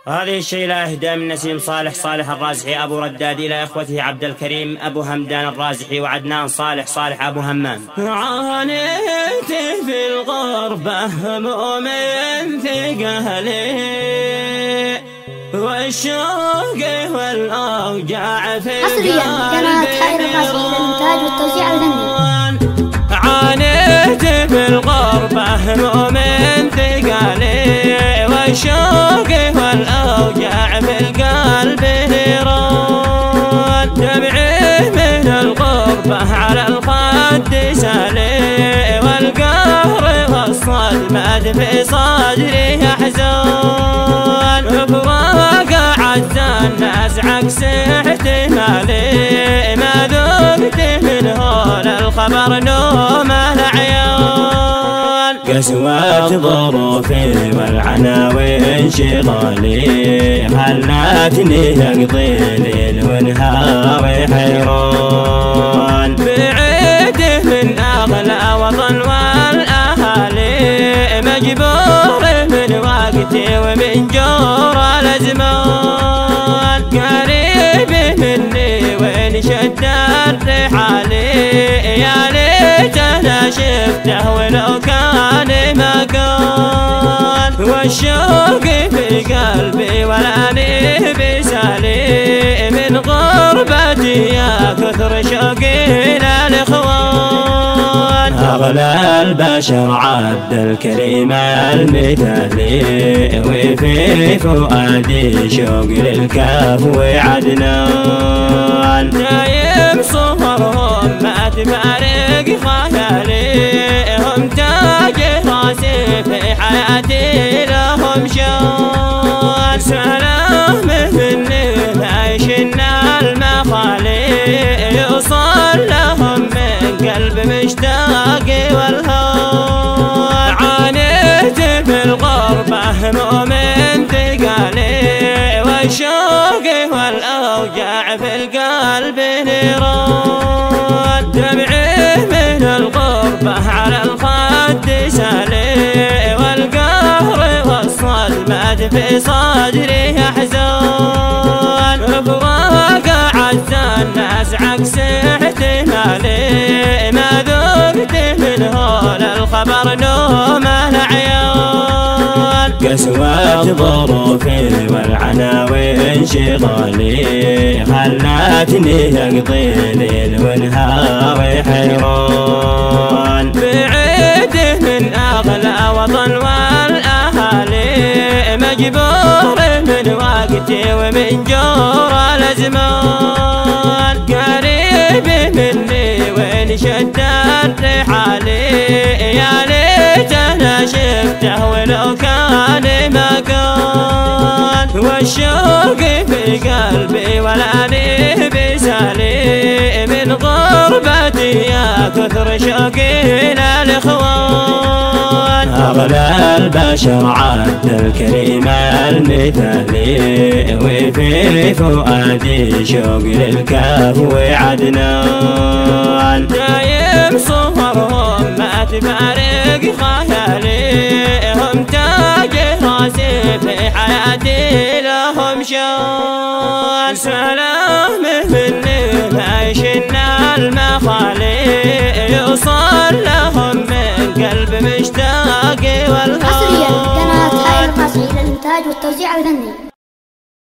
هذه الشيلة إهداء من نسيم صالح الرازحي أبو رداد إلى إخوته عبد الكريم أبو همدان الرازحي وعدنان صالح أبو همام. عانيت في الغربة هموم ثقالي والشوق والأوجاع في حصريا قناة حائر الرازحي للإنتاج والتوزيع الفني. عانيت في الغربة هموم ثقالي والشوق والأوجاع في القلب نيران. دمعي من الغربة على الخد سالي والقهر والصدمة في صدري أحزان. فراق عز الناس عكس احتمالي ما ذقت من هول الخبر نوم العيان. قسوة ظروفي والعناوي انشغالي خلتني اقضي ليل ونهاري حيران. بعيد من اغلى وطن والاهالي مجبور من وقتي ومن جور الازمان. قريب مني وين شد الرحالي يا ليت انا شفته ولو كان مكان. والشوق في قلبي والاني بسالي من غربتي يا كثر شوقي للاخوان. اغلى البشر عبد الكريم المثالي وفي فؤادي شوق للكاف وعدنان. دايم صورهم ما تفارق خيالي هم تاج راسي في حياتي لهم شان. سلام مني عايشنا المخالي يوصل لهم من قلب مشتاق والهوى. عانيت في الغربة هموم ثقالي والشوق والأوجاع في القلب نيران. دمعي من الغربة على الخد سالي والقهر والصدمة في صدري أحزان. فراق عز الناس عكس احتمالي ما ذقت من هول الخبر نوم العيان. قسوة ظروفي والعناوي انشغالي خلتني اقضي ليل ونهاري حيران. بعيد من اغلى وطن والاهالي مجبور من وقتي ومن جور الازمان. قريب مني وين شد الرحالي يا ليت انا شفته ولو كان مكان. والشوق في قلبي والاني بسالي من غربتي يا كثر شوقي للاخوان. اغلى البشر عبد الكريم المثالي وفي فؤادي شوق للكاف وعدنان. دايم صورهم ما تفارق خيالي هم تاج راسي في حياتي لهم شان. سلام مني عايشنا المخالي يوصل لهم من قلب مشتاق والهوى. حصريا قناة حائر الرازحي للإنتاج والتوزيع الفني.